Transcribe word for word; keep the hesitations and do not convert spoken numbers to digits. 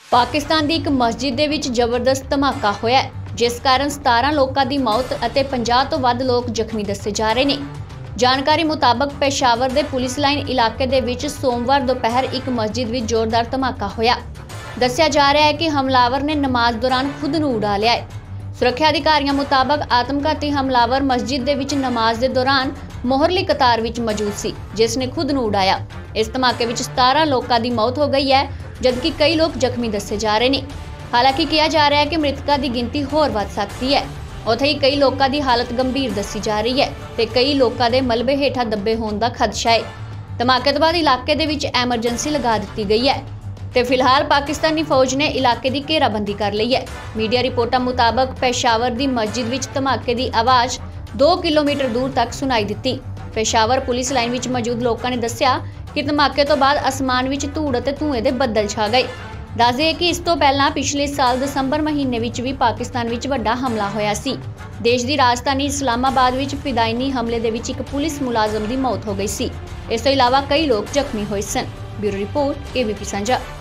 पाकिस्तान की एक मस्जिद दे विच जबरदस्त धमाका होया जिस कारण सतारह लोगों की मौत और पचास तो वध लोग जख्मी दसे जा रहे हैं। जानकारी मुताबक पेशावर के पुलिस लाइन इलाके दे विच सोमवार दोपहर एक मस्जिद में जोरदार धमाका होया। दस्सिया जा रहा है कि हमलावर ने नमाज दौरान खुद नूं उड़ा लिया है। सुरक्षा अधिकारियों मुताबक आत्मघाती हमलावर मस्जिद दे विच नमाज के दौरान मोहरली कतार विच मौजूद सी जिसने खुद नूं उड़ाया। इस धमाके विच सतारह लोगों की मौत हो गई है जबकि कई लोग जख्मी दसे जा रहे हैं। हालांकि कहा जा रहा है कि मृतकों की गिनती होर वध सकती है। उत्थे ही कई लोगों की हालत गंभीर दसी जा रही है ते कई लोगों के मलबे हेठा दबे होने का खदशा है। धमाके तो बाद इलाके दे विच एमरजेंसी लगा दी गई है ते फिलहाल पाकिस्तानी फौज ने इलाके की घेराबंदी कर ली है। मीडिया रिपोर्टां मुताबक पेशावर की मस्जिद विच धमाके की आवाज़ दो किलोमीटर दूर तक सुनाई दी। पेशावर पुलिस लाइन विच मौजूद लोगों ने दस्सिया कि धमाके तो बाद आसमान विच धूड़ ते धुएं दे बदल छा गए। दस दे कि इस तो पहला पिछले साल दसंबर महीने विच भी पाकिस्तान विच वड्डा हमला होया सी। देश की राजधानी इस्लामाबाद विच फिदायनी हमले दे विच एक पुलिस मुलाजम की मौत हो गई सी। इस तो इलावा कई लोग जख्मी होए सन। ब्यूरो रिपोर्ट एबीपी साझा।